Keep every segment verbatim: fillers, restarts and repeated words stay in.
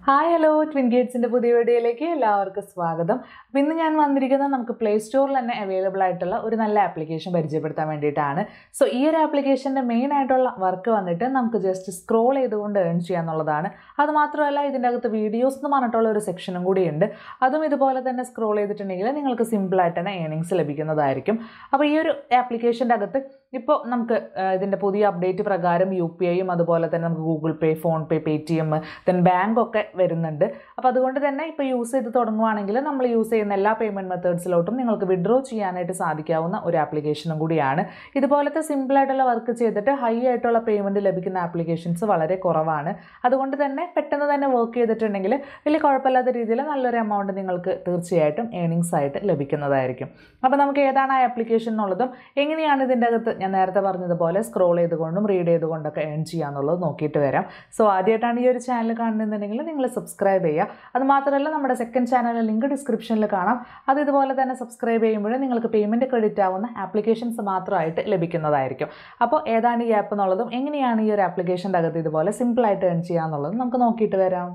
Hi hello ട്വിൻഗേറ്റ്സിൻ്റെ പുതിയ വീഡിയോയിലേക്ക് എല്ലാവർക്കും സ്വാഗതം. അപ്പോൾ ഇന്ന് ഞാൻ വന്നിരിക്കുന്നത് നമുക്ക് പ്ലേ സ്റ്റോറിൽ തന്നെ അവൈലബിൾ ആയിട്ടുള്ള ഒരു നല്ല ആപ്ലിക്കേഷൻ പരിചയപ്പെടുത്താൻ വേണ്ടിയിട്ടാണ്. സോ ഈ ഒരു ആപ്ലിക്കേഷൻ്റെ മെയിൻ ആയിട്ടുള്ള വർക്ക് വന്നിട്ട് നമുക്ക് ജസ്റ്റ് സ്ക്രോൾ ചെയ്തുകൊണ്ട് ഏൺ ചെയ്യാന്നുള്ളതാണ്. അതുമാത്രമല്ല ഇതിൻ്റെ അകത്ത് വീഡിയോസ് എന്ന് പറഞ്ഞിട്ടുള്ള ഒരു സെക്ഷനും കൂടിയുണ്ട്. അതും ഇതുപോലെ തന്നെ സ്ക്രോൾ ചെയ്തിട്ടുണ്ടെങ്കിൽ നിങ്ങൾക്ക് സിമ്പിളായിട്ട് തന്നെ ഏണിങ്സ് ലഭിക്കുന്നതായിരിക്കും. അപ്പോൾ ഈ ഒരു ആപ്ലിക്കേഷൻ്റെ അകത്ത് ഇപ്പോൾ നമുക്ക് ഇതിൻ്റെ പുതിയ അപ്ഡേറ്റ് പ്രകാരം യു പി ഐയും അതുപോലെ തന്നെ നമുക്ക് Google pay, phone pay, Paytm, then ബാങ്കൊക്കെ വരുന്നുണ്ട്. അപ്പോൾ അതുകൊണ്ട് തന്നെ ഇപ്പോൾ യൂസ് ചെയ്ത് തുടങ്ങുവാണെങ്കിൽ നമ്മൾ യൂസ് ചെയ്യുന്ന എല്ലാ പേയ്മെൻറ്റ് മെത്തേഡ്സിലോട്ടും നിങ്ങൾക്ക് വിഡ്രോ ചെയ്യാനായിട്ട് സാധിക്കാവുന്ന ഒരു ആപ്ലിക്കേഷനും കൂടിയാണ്. ഇതുപോലത്തെ സിമ്പിളായിട്ടുള്ള വർക്ക് ചെയ്തിട്ട് ഹൈ ആയിട്ടുള്ള പേയ്മെൻറ്റ് ലഭിക്കുന്ന ആപ്ലിക്കേഷൻസ് വളരെ കുറവാണ്. അതുകൊണ്ട് തന്നെ പെട്ടെന്ന് തന്നെ വർക്ക് ചെയ്തിട്ടുണ്ടെങ്കിൽ വലിയ കുഴപ്പമില്ലാത്ത രീതിയിൽ നല്ലൊരു എമൗണ്ട് നിങ്ങൾക്ക് തീർച്ചയായിട്ടും ഏണിങ്സ് ആയിട്ട് ലഭിക്കുന്നതായിരിക്കും. അപ്പോൾ നമുക്ക് ഏതാണ് ആ ആപ്ലിക്കേഷൻ എന്നുള്ളതും എങ്ങനെയാണ് ഇതിൻ്റെ അകത്ത് ഞാൻ നേരത്തെ പറഞ്ഞതുപോലെ സ്ക്രോൾ ചെയ്തുകൊണ്ടും റീഡ് ചെയ്തുകൊണ്ടൊക്കെ ഏൺ ചെയ്യാന്നുള്ളത് നോക്കിയിട്ട് വരാം. സോ ആദ്യമായിട്ടാണ് ഈ ഒരു ചാനൽ കാണുന്നുണ്ടെങ്കിൽ നിങ്ങൾ സബ്സ്ക്രൈബ് ചെയ്യുക. അതുമാത്രമല്ല നമ്മുടെ സെക്കൻഡ് ചാനലിലെ ലിങ്ക് ഡിസ്ക്രിപ്ഷനിൽ കാണാം. അത് ഇതുപോലെ തന്നെ സബ്സ്ക്രൈബ് ചെയ്യുമ്പോൾ നിങ്ങൾക്ക് പേയ്മെൻറ്റ് ക്രെഡിറ്റ് ആവുന്ന ആപ്ലിക്കേഷൻസ് മാത്രമായിട്ട് ലഭിക്കുന്നതായിരിക്കും. അപ്പോൾ ഏതാണ് ഈ ആപ്പ് എന്നുള്ളതും എങ്ങനെയാണ് ഈ ഒരു ആപ്ലിക്കേഷൻ്റെ അകത്ത് ഇതുപോലെ സിമ്പിളായിട്ട് ഏൺ ചെയ്യുക എന്നുള്ളതും നമുക്ക് നോക്കിയിട്ട് വരാം.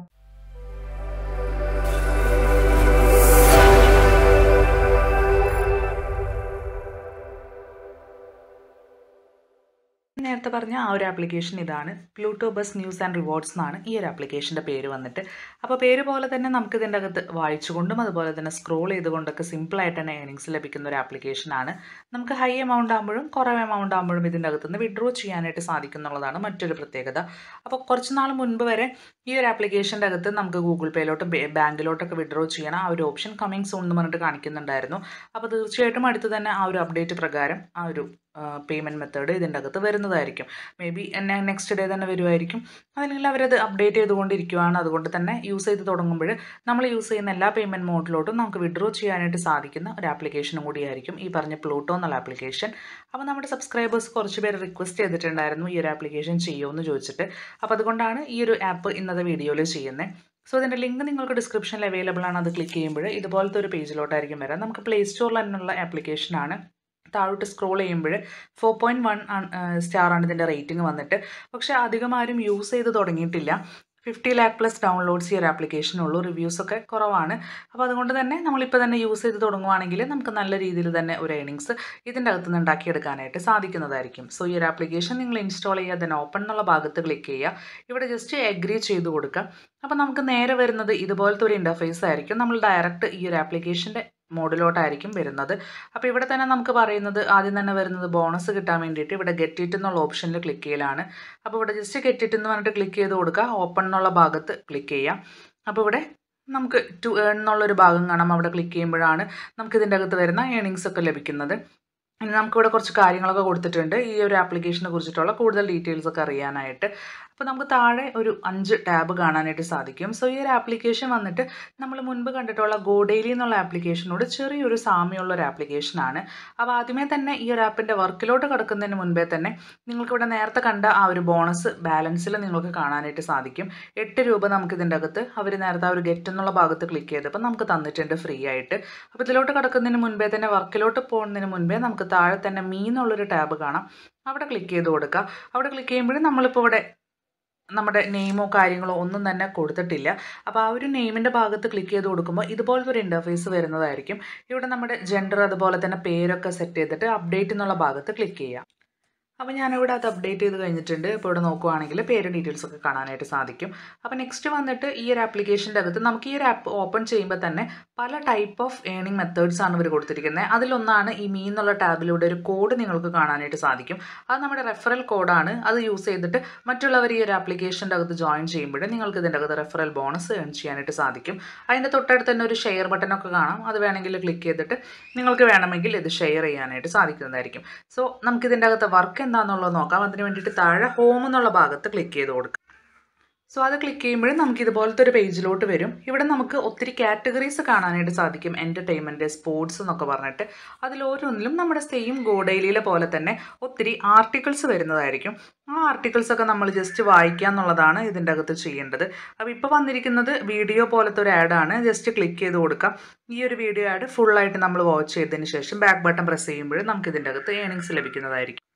നേരത്തെ പറഞ്ഞ ആ ഒരു ആപ്ലിക്കേഷൻ ഇതാണ്. Pluto bus news and rewards എന്നാണ് ഈ ഒരു ആപ്ലിക്കേഷൻ്റെ പേര് വന്നിട്ട്. അപ്പോൾ പേര് പോലെ തന്നെ നമുക്ക് ഇതിൻ്റെ അകത്ത് വായിച്ചുകൊണ്ടും അതുപോലെ തന്നെ സ്ക്രോൾ ചെയ്തുകൊണ്ടൊക്കെ സിമ്പിളായിട്ട് തന്നെ ഏണിങ്സ് ലഭിക്കുന്ന ഒരു ആപ്ലിക്കേഷനാണ്. നമുക്ക് ഹൈ എമൗണ്ട് ആകുമ്പോഴും കുറവ് എമൗണ്ട് ആകുമ്പോഴും ഇതിൻ്റെ അകത്ത് നിന്ന് വിഡ്രോ ചെയ്യാനായിട്ട് സാധിക്കുന്നുള്ളതാണ് മറ്റൊരു പ്രത്യേകത. അപ്പോൾ കുറച്ച് നാൾ മുൻപ് വരെ ഈ ഒരു ആപ്ലിക്കേഷൻ്റെ അകത്ത് നമുക്ക് ഗൂഗിൾ പേയിലോട്ടും ബാങ്കിലോട്ടൊക്കെ വിഡ്രോ ചെയ്യണം ആ ഒരു ഓപ്ഷൻ കമ്മിങ് സൂൺ എന്ന് പറഞ്ഞിട്ട് കാണിക്കുന്നുണ്ടായിരുന്നു. അപ്പോൾ തീർച്ചയായിട്ടും അടുത്ത് തന്നെ ആ ഒരു അപ്ഡേറ്റ് പ്രകാരം ആ ഒരു പേയ്മെൻറ്റ് മെത്തേഡ് ഇതിൻ്റെ അകത്ത് വരുന്നതായിരിക്കും. മേ ബി എന്നെ നെക്സ്റ്റ് ഡേ തന്നെ വരുമായിരിക്കും. അല്ലെങ്കിൽ അവരത് അപ്ഡേറ്റ് ചെയ്തുകൊണ്ടിരിക്കുകയാണ്. അതുകൊണ്ട് തന്നെ യൂസ് ചെയ്ത് തുടങ്ങുമ്പോൾ നമ്മൾ യൂസ് ചെയ്യുന്ന എല്ലാ പേയ്മെൻറ്റ് മോഡിലോട്ടും നമുക്ക് വിഡ്രോ ചെയ്യാനായിട്ട് സാധിക്കുന്ന ഒരു ആപ്ലിക്കേഷനും കൂടിയായിരിക്കും ഈ പറഞ്ഞ പ്ലൂട്ടോ എന്നുള്ള ആപ്ലിക്കേഷൻ. അപ്പോൾ നമ്മുടെ സബ്സ്ക്രൈബേഴ്സ് കുറച്ച് പേര് റിക്വസ്റ്റ് ചെയ്തിട്ടുണ്ടായിരുന്നു ഈ ഒരു ആപ്ലിക്കേഷൻ ചെയ്യുമെന്ന് ചോദിച്ചിട്ട്. അപ്പോൾ അതുകൊണ്ടാണ് ഈ ഒരു ആപ്പ് ഇന്നത്തെ വീഡിയോയിൽ ചെയ്യുന്നത്. സോ ഇതിൻ്റെ ലിങ്ക് നിങ്ങൾക്ക് ഡിസ്ക്രിപ്ഷനിൽ അവൈലബിൾ ആണ്. അത് ക്ലിക്ക് ചെയ്യുമ്പോൾ ഇതുപോലത്തെ ഒരു പേജിലോട്ടായിരിക്കും വരാം. നമുക്ക് പ്ലേ സ്റ്റോറിൽ തന്നെയുള്ള ആപ്ലിക്കേഷനാണ്. താഴോട്ട് സ്ക്രോൾ ചെയ്യുമ്പോൾ ഫോർ പോയിൻറ്റ് വൺ സ്റ്റാറാണ് ഇതിൻ്റെ റേറ്റിംഗ് വന്നിട്ട്. പക്ഷേ അധികം ആരും യൂസ് ചെയ്ത് തുടങ്ങിയിട്ടില്ല. ഫിഫ്റ്റി ലാക്ക് പ്ലസ് ഡൗൺലോഡ്സ് ഈ ഒരു ആപ്ലിക്കേഷനുള്ളൂ. റിവ്യൂസൊക്കെ കുറവാണ്. അപ്പോൾ അതുകൊണ്ട് തന്നെ നമ്മളിപ്പോൾ തന്നെ യൂസ് ചെയ്ത് തുടങ്ങുവാണെങ്കിൽ നമുക്ക് നല്ല രീതിയിൽ തന്നെ ഒരു ഏണിങ്സ് ഇതിൻ്റെ അകത്ത് നിന്ന് ഉണ്ടാക്കിയെടുക്കാനായിട്ട് സാധിക്കുന്നതായിരിക്കും. സോ ഈ ഒരു ആപ്ലിക്കേഷൻ നിങ്ങൾ ഇൻസ്റ്റാൾ ചെയ്യുക, ദെൻ ഓപ്പൺ എന്നുള്ള ഭാഗത്ത് ക്ലിക്ക് ചെയ്യുക. ഇവിടെ ജസ്റ്റ് എഗ്രി ചെയ്ത് കൊടുക്കുക. അപ്പോൾ നമുക്ക് നേരെ വരുന്നത് ഇതുപോലത്തെ ഒരു ഇൻ്റർഫേസ് ആയിരിക്കും. നമ്മൾ ഡയറക്റ്റ് ഈ ഒരു ആപ്ലിക്കേഷൻ്റെ മോഡിലോട്ടായിരിക്കും വരുന്നത്. അപ്പോൾ ഇവിടെ തന്നെ നമുക്ക് പറയുന്നത് ആദ്യം തന്നെ വരുന്നത് ബോണസ് കിട്ടാൻ വേണ്ടിയിട്ട് ഇവിടെ ഗെറ്റ് ഇറ്റ് എന്നുള്ള ഓപ്ഷനിൽ ക്ലിക്ക് ചെയ്യലാണ്. അപ്പോൾ ഇവിടെ ജസ്റ്റ് ഗെറ്റ് ഇറ്റ് എന്ന് പറഞ്ഞിട്ട് ക്ലിക്ക് ചെയ്ത് കൊടുക്കുക. ഓപ്പൺ എന്നുള്ള ഭാഗത്ത് ക്ലിക്ക് ചെയ്യാം. അപ്പോൾ ഇവിടെ നമുക്ക് ടു ഏൺ എന്നുള്ളൊരു ഭാഗം കാണാം. അവിടെ ക്ലിക്ക് ചെയ്യുമ്പോഴാണ് നമുക്ക് ഇതിൻ്റെ അകത്ത് വരുന്ന ഏണിങ്സ് ഒക്കെ ലഭിക്കുന്നത്. ഇനി നമുക്കിവിടെ കുറച്ച് കാര്യങ്ങളൊക്കെ കൊടുത്തിട്ടുണ്ട് ഈ ഒരു ആപ്ലിക്കേഷനെ കുറിച്ചിട്ടുള്ള കൂടുതൽ ഡീറ്റെയിൽസ് ഒക്കെ അറിയാനായിട്ട്. അപ്പോൾ നമുക്ക് താഴെ ഒരു അഞ്ച് ടാബ് കാണാനായിട്ട് സാധിക്കും. സോ ഈ ഒരു ആപ്ലിക്കേഷൻ വന്നിട്ട് നമ്മൾ മുൻപ് കണ്ടിട്ടുള്ള ഗോ ഡെയിലി എന്നുള്ള ആപ്ലിക്കേഷനോട് ചെറിയൊരു സാമ്യമുള്ള ഒരു ആപ്ലിക്കേഷനാണ്. അപ്പോൾ ആദ്യമേ തന്നെ ഈ ഒരു ആപ്പിൻ്റെ വർക്കിലോട്ട് കിടക്കുന്നതിന് മുൻപേ തന്നെ നിങ്ങൾക്കിവിടെ നേരത്തെ കണ്ട ആ ഒരു ബോണസ് ബാലൻസിൽ നിങ്ങൾക്ക് കാണാനായിട്ട് സാധിക്കും. എട്ട് രൂപ നമുക്ക് ഇതിൻ്റെ അകത്ത് അവർ നേരത്തെ ആ ഒരു ഗെറ്റ് എന്നുള്ള ഭാഗത്ത് ക്ലിക്ക് ചെയ്തപ്പോൾ നമുക്ക് തന്നിട്ടുണ്ട് ഫ്രീ ആയിട്ട്. അപ്പോൾ ഇതിലോട്ട് കിടക്കുന്നതിന് മുൻപേ തന്നെ വർക്കിലോട്ട് പോകുന്നതിന് മുൻപേ നമുക്ക് താഴെ തന്നെ മീ എന്നുള്ളൊരു ടാബ് കാണാം. അവിടെ ക്ലിക്ക് ചെയ്ത് കൊടുക്കുക. അവിടെ ക്ലിക്ക് ചെയ്യുമ്പോഴും നമ്മളിപ്പോൾ ഇവിടെ നമ്മുടെ നെയിമോ കാര്യങ്ങളോ ഒന്നും തന്നെ കൊടുത്തിട്ടില്ല. അപ്പോൾ ആ ഒരു നെയിമിൻ്റെ ഭാഗത്ത് ക്ലിക്ക് ചെയ്ത് കൊടുക്കുമ്പോൾ ഇതുപോലത്തെ ഒരു ഇൻ്റർഫേസ് വരുന്നതായിരിക്കും. ഇവിടെ നമ്മുടെ ജെൻഡർ അതുപോലെ തന്നെ പേരൊക്കെ സെറ്റ് ചെയ്തിട്ട് അപ്ഡേറ്റ് എന്നുള്ള ഭാഗത്ത് ക്ലിക്ക് ചെയ്യാം. അപ്പോൾ ഞാനിവിടെ അത് അപ്ഡേറ്റ് ചെയ്ത് കഴിഞ്ഞിട്ടുണ്ട്. ഇപ്പോൾ ഇവിടെ നോക്കുവാണെങ്കിൽ പേര് ഡീറ്റെയിൽസ് ഒക്കെ കാണാനായിട്ട് സാധിക്കും. അപ്പോൾ നെക്സ്റ്റ് വന്നിട്ട് ഈ ഒരു ആപ്ലിക്കേഷൻ്റെ അകത്ത് നമുക്ക് ഈ ഒരു ആപ്പ് ഓപ്പൺ ചെയ്യുമ്പോൾ തന്നെ പല ടൈപ്പ് ഓഫ് ഏണിംഗ് മെത്തേഡ്സ് ആണ് ഇവർ കൊടുത്തിരിക്കുന്നത്. അതിലൊന്നാണ് ഈ മീ എന്നുള്ള ടാബിലൂടെ ഒരു കോഡ് നിങ്ങൾക്ക് കാണാനായിട്ട് സാധിക്കും. അത് നമ്മുടെ റെഫറൽ കോഡാണ്. അത് യൂസ് ചെയ്തിട്ട് മറ്റുള്ളവർ ഈ ഒരു ആപ്ലിക്കേഷൻ്റെ അകത്ത് ജോയിൻ ചെയ്യുമ്പോൾ നിങ്ങൾക്ക് ഇതിൻ്റെ അകത്ത് റെഫറൽ ബോണസ് ഏൺ ചെയ്യാനായിട്ട് സാധിക്കും. അതിൻ്റെ തൊട്ടടുത്ത് തന്നെ ഒരു ഷെയർ ബട്ടനൊക്കെ കാണാം. അത് വേണമെങ്കിൽ ക്ലിക്ക് ചെയ്തിട്ട് നിങ്ങൾക്ക് വേണമെങ്കിൽ ഇത് ഷെയർ ചെയ്യാനായിട്ട് സാധിക്കുന്നതായിരിക്കും. സോ നമുക്കിതിൻ്റെ അകത്ത് വർക്ക് എന്താണെന്നുള്ളത് നോക്കാം. അതിന് വേണ്ടിയിട്ട് താഴെ ഹോം എന്നുള്ള ഭാഗത്ത് ക്ലിക്ക് ചെയ്ത് കൊടുക്കുക. സോ അത് ക്ലിക്ക് ചെയ്യുമ്പോഴും നമുക്ക് ഇതുപോലത്തെ ഒരു പേജിലോട്ട് വരും. ഇവിടെ നമുക്ക് ഒത്തിരി കാറ്റഗറീസ് കാണാനായിട്ട് സാധിക്കും. എൻ്റർടൈൻമെൻറ്റ്, സ്പോർട്സ് എന്നൊക്കെ പറഞ്ഞിട്ട് അതിലോരോന്നിലും നമ്മുടെ സെയിം ഗോ ഡെയിലിയിലെ പോലെ തന്നെ ഒത്തിരി ആർട്ടിക്കിൾസ് വരുന്നതായിരിക്കും. ആ ആർട്ടിക്കിൾസൊക്കെ നമ്മൾ ജസ്റ്റ് വായിക്കുക എന്നുള്ളതാണ് ഇതിൻ്റെ അകത്ത് ചെയ്യേണ്ടത്. അപ്പോൾ ഇപ്പോൾ വന്നിരിക്കുന്നത് വീഡിയോ പോലത്തെ ഒരു ആഡാണ്. ജസ്റ്റ് ക്ലിക്ക് ചെയ്ത് കൊടുക്കാം. ഈ ഒരു വീഡിയോ ആഡ് ഫുള്ളായിട്ട് നമ്മൾ വാച്ച് ചെയ്തതിന് ശേഷം ബാക്ക് ബട്ടൺ പ്രസ് ചെയ്യുമ്പോൾ നമുക്ക് ഇതിൻ്റെ അകത്ത് ഏണിങ്സ് ലഭിക്കുന്നതായിരിക്കും.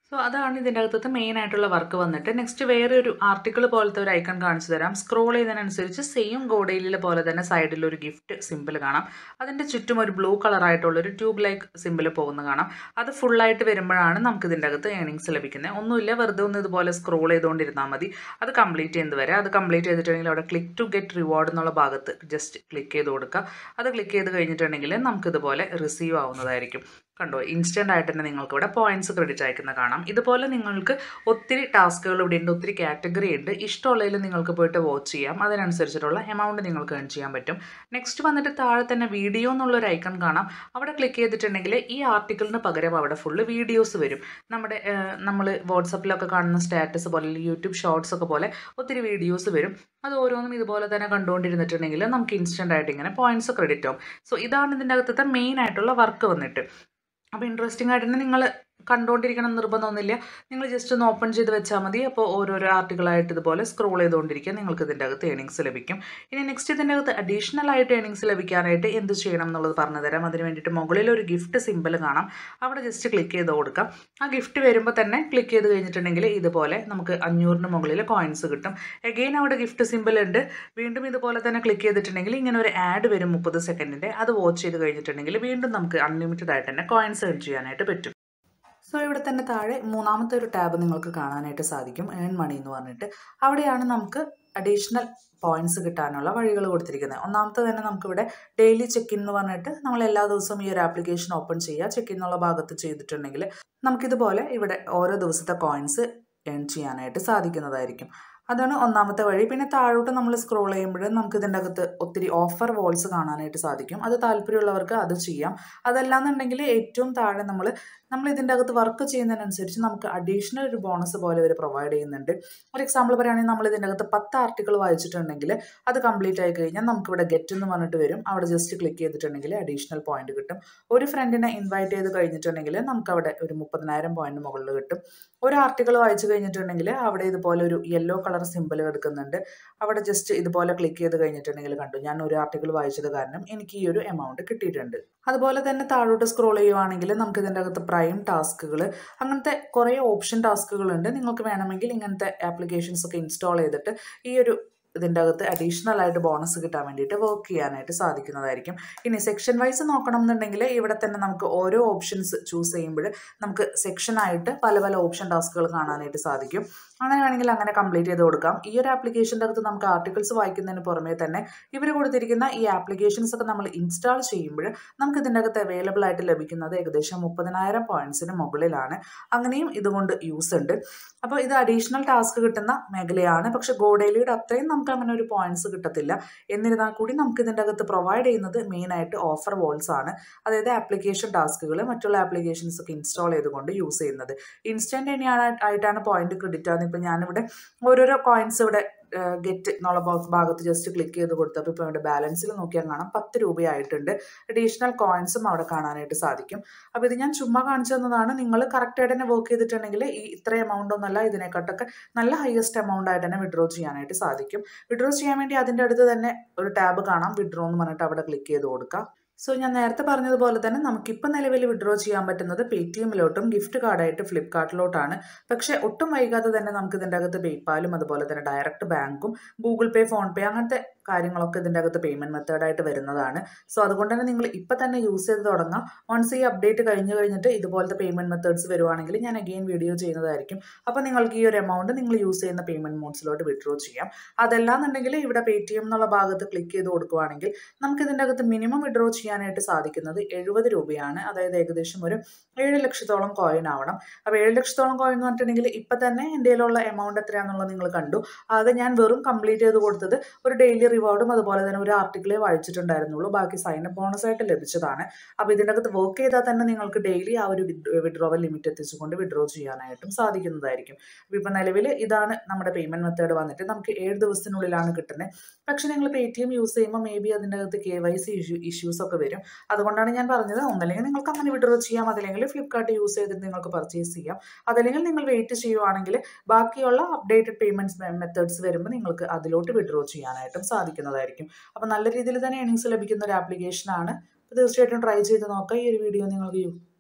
സോ അതാണ് ഇതിൻ്റെ അകത്തത്തെ മെയിൻ ആയിട്ടുള്ള വർക്ക് വന്നിട്ട്. നെക്സ്റ്റ് വേറെ ഒരു ആർട്ടിക്കിൾ പോലത്തെ ഒരു ഐക്കൺ കാണിച്ചു തരാം. സ്ക്രോൾ ചെയ്യുന്നതിനനുസരിച്ച് സെയിം ഗോഡെയിലിലെ പോലെ തന്നെ സൈഡിൽ ഒരു ഗിഫ്റ്റ് സിമ്പിൾ കാണാം. അതിൻ്റെ ചുറ്റും ഒരു ബ്ലൂ കളറായിട്ടുള്ളൊരു ട്യൂബ് ലൈക്ക് സിമ്പിൾ പോകുന്ന കാണാം. അത് ഫുള്ളായിട്ട് വരുമ്പോഴാണ് നമുക്ക് ഇതിൻ്റെ അകത്ത് ഏണിങ്സ് ലഭിക്കുന്നത്. ഒന്നുമില്ല, വെറുതെ ഒന്ന് ഇതുപോലെ സ്ക്രോൾ ചെയ്തുകൊണ്ടിരുന്നാൽ മതി. അത് കംപ്ലീറ്റ് ചെയ്യുന്നത് വരെ. അത് കംപ്ലീറ്റ് ചെയ്തിട്ടുണ്ടെങ്കിൽ അവിടെ ക്ലിക്ക് ടു ഗെറ്റ് റിവാർഡ് എന്നുള്ള ഭാഗത്ത് ജസ്റ്റ് ക്ലിക്ക് ചെയ്ത് കൊടുക്കുക. അത് ക്ലിക്ക് ചെയ്ത് കഴിഞ്ഞിട്ടുണ്ടെങ്കിൽ നമുക്കിതുപോലെ റിസീവ് ആവുന്നതായിരിക്കും. കണ്ടോ, ഇൻസ്റ്റൻ്റ് ആയിട്ട് തന്നെ നിങ്ങൾക്ക് ഇവിടെ പോയിന്റ്സ് ക്രെഡിറ്റ് അയക്കുന്ന കാണാം. ഇതുപോലെ നിങ്ങൾക്ക് ഒത്തിരി ടാസ്കുകൾ ഇവിടെ ഉണ്ട്, ഒത്തിരി കാറ്റഗറി ഉണ്ട്. ഇഷ്ടമുള്ളതിൽ നിങ്ങൾക്ക് പോയിട്ട് വാച്ച് ചെയ്യാം. അതിനനുസരിച്ചിട്ടുള്ള എമൗണ്ട് നിങ്ങൾക്ക് ഏൺ ചെയ്യാൻ പറ്റും. നെക്സ്റ്റ് വന്നിട്ട് താഴെ തന്നെ വീഡിയോ എന്നുള്ളൊരു ഐക്കൺ കാണാം. അവിടെ ക്ലിക്ക് ചെയ്തിട്ടുണ്ടെങ്കിൽ ഈ ആർട്ടിക്കിളിന് പകരം അവിടെ ഫുള്ള് വീഡിയോസ് വരും. നമ്മുടെ നമ്മൾ വാട്സപ്പിലൊക്കെ കാണുന്ന സ്റ്റാറ്റസ് പോലെ യൂട്യൂബ് ഷോർട്സ് ഒക്കെ പോലെ ഒത്തിരി വീഡിയോസ് വരും. അത് ഓരോന്നും ഇതുപോലെ തന്നെ കണ്ടുകൊണ്ടിരുന്നിട്ടുണ്ടെങ്കിൽ നമുക്ക് ഇൻസ്റ്റൻ്റ് ആയിട്ട് ഇങ്ങനെ പോയിന്റ്സ് ക്രെഡിറ്റ് ആവും. സോ ഇതാണ് ഇതിൻ്റെ അകത്തത്തെ മെയിൻ ആയിട്ടുള്ള വർക്ക് വന്നിട്ട്. അപ്പോൾ ഇൻട്രസ്റ്റിംഗ് ആയിട്ട് തന്നെ നിങ്ങൾ കണ്ടുകൊണ്ടിരിക്കണം നിർബന്ധമൊന്നുമില്ല. നിങ്ങൾ ജസ്റ്റ് ഒന്ന് ഓപ്പൺ ചെയ്ത് വെച്ചാൽ മതി. അപ്പോൾ ഓരോരോ ആർട്ടിക്കിളായിട്ട് ഇതുപോലെ സ്ക്രോൾ ചെയ്തുകൊണ്ടിരിക്കുക, നിങ്ങൾക്ക് ഇതിൻ്റെ അകത്ത് ഏണിങ്സ് ലഭിക്കും. ഇനി നെക്സ്റ്റ് ഇതിൻ്റെ അകത്ത് അഡീഷണൽ ആയിട്ട് ഏണിങ്സ് ലഭിക്കാനായിട്ട് എന്ത് ചെയ്യണം എന്നുള്ളത് പറഞ്ഞു തരാം. അതിന് വേണ്ടിയിട്ട് മുകളിൽ ഒരു ഗിഫ്റ്റ് സിമ്പിൾ കാണാം. അവിടെ ജസ്റ്റ് ക്ലിക്ക് ചെയ്ത് കൊടുക്കാം. ആ ഗിഫ്റ്റ് വരുമ്പോൾ തന്നെ ക്ലിക്ക് ചെയ്ത് കഴിഞ്ഞിട്ടുണ്ടെങ്കിൽ ഇതുപോലെ നമുക്ക് അഞ്ഞൂറിന് മുകളിൽ കോയിൻസ് കിട്ടും. എഗെയിൻ അവിടെ ഗിഫ്റ്റ് സിമ്പിൾ ഉണ്ട്. വീണ്ടും ഇതുപോലെ തന്നെ ക്ലിക്ക് ചെയ്തിട്ടുണ്ടെങ്കിൽ ഇങ്ങനെ ഒരു ആഡ് വരും മുപ്പത് സെക്കൻഡിൻ്റെ. അത് വാച്ച് ചെയ്ത് കഴിഞ്ഞിട്ടുണ്ടെങ്കിൽ വീണ്ടും നമുക്ക് അൺലിമിറ്റഡ് ആയിട്ട് തന്നെ കോയിൻസ് ഏൺ ചെയ്യാനായിട്ട് പറ്റും. സോ ഇവിടെ തന്നെ താഴെ മൂന്നാമത്തെ ഒരു ടാബ് നിങ്ങൾക്ക് കാണാനായിട്ട് സാധിക്കും, ഏൺ മണി എന്ന് പറഞ്ഞിട്ട്. അവിടെയാണ് നമുക്ക് അഡീഷണൽ പോയിന്റ്സ് കിട്ടാനുള്ള വഴികൾ കൊടുത്തിരിക്കുന്നത്. ഒന്നാമത്തെ തന്നെ നമുക്കിവിടെ ഡെയിലി ചെക്ക് ഇൻ എന്ന് പറഞ്ഞിട്ട് നമ്മൾ എല്ലാ ദിവസവും ഈ ഒരു ആപ്ലിക്കേഷൻ ഓപ്പൺ ചെയ്യുക. ചെക്ക് ഇൻ എന്നുള്ള ഭാഗത്ത് ചെയ്തിട്ടുണ്ടെങ്കിൽ നമുക്കിതുപോലെ ഇവിടെ ഓരോ ദിവസത്തെ കോയിൻസ് ഏൺ ചെയ്യാനായിട്ട് സാധിക്കുന്നതായിരിക്കും. അതാണ് ഒന്നാമത്തെ വഴി. പിന്നെ താഴോട്ട് നമ്മൾ സ്ക്രോൾ ചെയ്യുമ്പോൾ നമുക്ക് ഇതിൻ്റെ അകത്ത് ഒത്തിരി ഓഫർ വോൾസ് കാണാനായിട്ട് സാധിക്കും. അത് താല്പര്യമുള്ളവർക്ക് അത് ചെയ്യാം. അതല്ലാന്നുണ്ടെങ്കിൽ ഏറ്റവും താഴെ നമ്മൾ നമ്മൾ ഇതിൻ്റെ അകത്ത് വർക്ക് ചെയ്യുന്നതിനനുസരിച്ച് നമുക്ക് അഡീഷണൽ ഒരു ബോണസ് പോലെ ഇവർ പ്രൊവൈഡ് ചെയ്യുന്നുണ്ട്. ഒരു എക്സാമ്പിൾ പറയുകയാണെങ്കിൽ നമ്മൾ ഇതിൻ്റെ അകത്ത് പത്ത് ആർട്ടിക്കിൾ വായിച്ചിട്ടുണ്ടെങ്കിൽ അത് കംപ്ലീറ്റ് ആയി കഴിഞ്ഞാൽ നമുക്കിവിടെ ഗെറ്റ് എന്ന് പറഞ്ഞിട്ട് വരും. അവിടെ ജസ്റ്റ് ക്ലിക്ക് ചെയ്തിട്ടുണ്ടെങ്കിൽ അഡീഷണൽ പോയിന്റ് കിട്ടും. ഒരു ഫ്രണ്ടിനെ ഇൻവൈറ്റ് ചെയ്ത് കഴിഞ്ഞിട്ടുണ്ടെങ്കിൽ നമുക്കവിടെ ഒരു മുപ്പതിനായിരം പോയിന്റ് മുകളിൽ കിട്ടും. ഒരു ആർട്ടിക്കിൾ വായിച്ചു കഴിഞ്ഞിട്ടുണ്ടെങ്കിൽ അവിടെ ഇതുപോലെ ഒരു യെല്ലോ കളർ സിമ്പിൾ എടുക്കുന്നുണ്ട്. അവിടെ ജസ്റ്റ് ഇതുപോലെ ക്ലിക്ക് ചെയ്ത് കഴിഞ്ഞിട്ടുണ്ടെങ്കിൽ കണ്ടു, ഞാൻ ഒരു ആർട്ടിക്കിൾ വായിച്ചത് കാരണം എനിക്ക് ഈ ഒരു എമൗണ്ട് കിട്ടിയിട്ടുണ്ട്. അതുപോലെ തന്നെ താഴോട്ട് സ്ക്രോൾ ചെയ്യുവാണെങ്കിൽ നമുക്ക് ഇതിൻ്റെ അകത്ത് പ്രൈം ടാസ്കുകൾ, അങ്ങനത്തെ കുറേ ഓപ്ഷൻ ടാസ്കുകളുണ്ട്. നിങ്ങൾക്ക് വേണമെങ്കിൽ ഇങ്ങനത്തെ ആപ്ലിക്കേഷൻസ് ഒക്കെ ഇൻസ്റ്റാൾ ചെയ്തിട്ട് ഈ ഒരു ഇതിൻ്റെ അകത്ത് അഡീഷണൽ ആയിട്ട് ബോണസ് കിട്ടാൻ വേണ്ടിയിട്ട് വർക്ക് ചെയ്യാനായിട്ട് സാധിക്കുന്നതായിരിക്കും. ഇനി സെക്ഷൻ വൈസ് നോക്കണം എന്നുണ്ടെങ്കിൽ ഇവിടെ തന്നെ നമുക്ക് ഓരോ ഓപ്ഷൻസ് ചൂസ് ചെയ്യുമ്പോൾ നമുക്ക് സെക്ഷനായിട്ട് പല പല ഓപ്ഷൻ ടാസ്കുകൾ കാണാനായിട്ട് സാധിക്കും. അങ്ങനെ വേണമെങ്കിൽ അങ്ങനെ കംപ്ലീറ്റ് ചെയ്ത് കൊടുക്കാം. ഈ ഒരു ആപ്ലിക്കേഷൻ്റെ അകത്ത് നമുക്ക് ആർട്ടിക്കിൾസ് വായിക്കുന്നതിന് പുറമേ തന്നെ ഇവർ കൊടുത്തിരിക്കുന്ന ഈ ആപ്ലിക്കേഷൻസ് ഒക്കെ നമ്മൾ ഇൻസ്റ്റാൾ ചെയ്യുമ്പോൾ നമുക്ക് ഇതിൻ്റെ അകത്ത് അവൈലബിൾ ആയിട്ട് ലഭിക്കുന്നത് ഏകദേശം മുപ്പതിനായിരം പോയിന്റ്സിന് മുകളിലാണ്. അങ്ങനെയും ഇതുകൊണ്ട് യൂസ് ഉണ്ട്. അപ്പോൾ ഇത് അഡീഷണൽ ടാസ്ക് കിട്ടുന്ന മേഖലയാണ്. പക്ഷേ ഗോഡെയിലിയുടെ അത്രയും നമുക്ക് അങ്ങനെ ഒരു പോയിന്റ്സ് കിട്ടത്തില്ല. എന്നിരുന്നാൽ കൂടി നമുക്ക് ഇതിൻ്റെ അകത്ത് പ്രൊവൈഡ് ചെയ്യുന്നത് മെയിനായിട്ട് ഓഫർ വോൾസ് ആണ്. അതായത് ആപ്ലിക്കേഷൻ ടാസ്കുകൾ മറ്റുള്ള ആപ്ലിക്കേഷൻസ് ഒക്കെ ഇൻസ്റ്റാൾ ചെയ്തുകൊണ്ട് യൂസ് ചെയ്യുന്നത്. ഇൻസ്റ്റൻ്റ് ആയിട്ടാണ് പോയിന്റ് ക്രെഡിറ്റ് ആവുന്നത്. ഇപ്പം ഞാനിവിടെ ഓരോരോ കോയിൻസ് ഇവിടെ ഗെറ്റ് എന്നുള്ള ഭാഗത്ത് ജസ്റ്റ് ക്ലിക്ക് ചെയ്ത് കൊടുത്തപ്പോൾ ഇപ്പോൾ ഇവിടെ ബാലൻസിൽ നോക്കിയാൽ കാണാം പത്ത് രൂപയായിട്ടുണ്ട്. അഡീഷണൽ കോയിൻസും അവിടെ കാണാനായിട്ട് സാധിക്കും. അപ്പോൾ ഇത് ഞാൻ ചുമ്മാ കാണിച്ചു തന്നതാണ്. നിങ്ങൾ കറക്റ്റായിട്ട് തന്നെ വർക്ക് ചെയ്തിട്ടുണ്ടെങ്കിൽ ഈ ഇത്ര എമൗണ്ട് ഒന്നല്ല, ഇതിനെക്കാട്ടൊക്കെ നല്ല ഹയസ്റ്റ് എമൗണ്ട് ആയിട്ട് തന്നെ വിഡ്രോ ചെയ്യാനായിട്ട് സാധിക്കും. വിഡ്രോ ചെയ്യാൻ വേണ്ടി അതിൻ്റെ അടുത്ത് തന്നെ ഒരു ടാബ് കാണാം, വിഡ്രോ എന്ന് പറഞ്ഞിട്ട് അവിടെ ക്ലിക്ക് ചെയ്ത് കൊടുക്കാം. സോ ഞാൻ നേരത്തെ പറഞ്ഞതുപോലെ തന്നെ നമുക്കിപ്പോൾ നിലവിൽ വിഡ്രോ ചെയ്യാൻ പറ്റുന്നത് പേടിഎമ്മിലോട്ടും ഗിഫ്റ്റ് കാർഡായിട്ട് ഫ്ലിപ്കാർട്ടിലോട്ടാണ്. പക്ഷേ ഒട്ടും വൈകാതെ തന്നെ നമുക്ക് ഇതിൻ്റെ അകത്ത് പേയ്പാലും അതുപോലെ തന്നെ ഡയറക്റ്റ് ബാങ്കും ഗൂഗിൾ പേ, ഫോൺ പേ അങ്ങനത്തെ കാര്യങ്ങളൊക്കെ ഇതിൻ്റെ അകത്ത് പേയ്മെൻറ്റ് മെത്തേഡായിട്ട് വരുന്നതാണ്. സോ അതുകൊണ്ട് തന്നെ നിങ്ങൾ ഇപ്പം തന്നെ യൂസ് ചെയ്ത് തുടങ്ങാം. വൺസ് ഈ അപ്ഡേറ്റ് കഴിഞ്ഞ് കഴിഞ്ഞിട്ട് ഇതുപോലത്തെ പേയ്മെൻറ്റ് മെത്തേഡ്സ് വരുവാണെങ്കിൽ ഞാൻ അഗെയിൻ വീഡിയോ ചെയ്യുന്നതായിരിക്കും. അപ്പോൾ നിങ്ങൾക്ക് ഈ ഒരു എമൗണ്ട് നിങ്ങൾ യൂസ് ചെയ്യുന്ന പേയ്മെൻറ്റ് മോഡ്സിലോട്ട് വിഡ്രോ ചെയ്യാം. അതല്ലാന്നുണ്ടെങ്കിൽ ഇവിടെ പേടിഎം എന്നുള്ള ഭാഗത്ത് ക്ലിക്ക് ചെയ്ത് കൊടുക്കുകയാണെങ്കിൽ നമുക്ക് ഇതിൻ്റെ അകത്ത് മിനിമം വിഡ്രോ ചെയ്യാനായിട്ട് സാധിക്കുന്നത് എഴുപത് രൂപയാണ്. അതായത് ഏകദേശം ഒരു ഏഴ് ലക്ഷത്തോളം കോയിൻ ആവണം. അപ്പോൾ ഏഴ് ലക്ഷത്തോളം കോയിൻ എന്ന് പറഞ്ഞിട്ടുണ്ടെങ്കിൽ ഇപ്പം തന്നെ എൻ്റെ കയ്യിലുള്ള എമൗണ്ട് എത്രയാണെന്നുള്ളത് നിങ്ങൾ കണ്ടു. അത് ഞാൻ വെറും കംപ്ലീറ്റ് ചെയ്ത് കൊടുത്തത് ഒരു ഡെയിലി റിവാർഡും അതുപോലെ തന്നെ ഒരു ആർട്ടിക്കിളേ വായിച്ചിട്ടുണ്ടായിരുന്നുള്ളൂ. ബാക്കി സൈൻ അപ്പ് ബോണസ് ആയിട്ട് ലഭിച്ചതാണ്. അപ്പോൾ ഇതിൻ്റെ അകത്ത് വർക്ക് ചെയ്താൽ തന്നെ നിങ്ങൾക്ക് ഡെയിലി ആ ഒരു വിഡ്രോവൽ ലിമിറ്റ് എത്തിച്ചുകൊണ്ട് വിഡ്രോ ചെയ്യാനായിട്ടും സാധിക്കുന്നതായിരിക്കും. അപ്പോൾ ഇപ്പം നിലവിൽ ഇതാണ് നമ്മുടെ പേയ്മെൻറ്റ് മെത്തേഡ് വന്നിട്ട് നമുക്ക് ഏഴ് ദിവസത്തിനുള്ളിലാണ് കിട്ടുന്നത്. പക്ഷേ നിങ്ങൾ പേടിഎം യൂസ് ചെയ്യുമ്പോൾ മേ ബി അതിൻ്റെ അകത്ത് K Y C issue issues ഒക്കെ വരും. അതുകൊണ്ടാണ് ഞാൻ പറഞ്ഞത് ഒന്നല്ലെങ്കിൽ നിങ്ങൾക്ക് അങ്ങനെ വിഡ്രോ ചെയ്യാം, അതല്ലെങ്കിൽ ഫ്ലിപ്കാർട്ട് യൂസ് ചെയ്തിട്ട് നിങ്ങൾക്ക് പർച്ചേസ് ചെയ്യാം. അതല്ലെങ്കിൽ നിങ്ങൾ വെയിറ്റ് ചെയ്യുവാണെങ്കിൽ ബാക്കിയുള്ള അപ്ഡേറ്റഡ് പേയ്മെൻറ്റ്സ് മെത്തേഡ്സ് വരുമ്പോൾ നിങ്ങൾക്ക് അതിലോട്ട് വിഡ്രോ ചെയ്യാനായിട്ടും സാധിക്കുന്നതായിരിക്കും. അപ്പോൾ നല്ല രീതിയിൽ തന്നെ ഏണിങ്സ് ലഭിക്കുന്ന ഒരു ആപ്ലിക്കേഷനാണ്. തീർച്ചയായിട്ടും ട്രൈ ചെയ്ത് നോക്കുക. ഈ ഒരു വീഡിയോ നിങ്ങൾക്ക്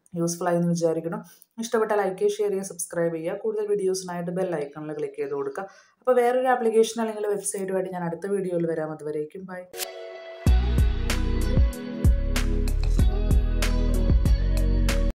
യൂസ്ഫുൾ ആയി എന്ന് വിചാരിക്കണം. ഇഷ്ടപ്പെട്ട ലൈക്ക് ചെയ്യുക, ഷെയർ ചെയ്യുക, സബ്സ്ക്രൈബ് ചെയ്യുക. കൂടുതൽ വീഡിയോസിനായിട്ട് ബെൽ ഐക്കണിൽ ക്ലിക്ക് ചെയ്ത് കൊടുക്കുക. അപ്പോൾ വേറൊരു ആപ്ലിക്കേഷൻ അല്ലെങ്കിൽ വെബ്സൈറ്റുമായിട്ട് ഞാൻ അടുത്ത വീഡിയോയിൽ വരാം. അതുവരേക്കും ബൈ.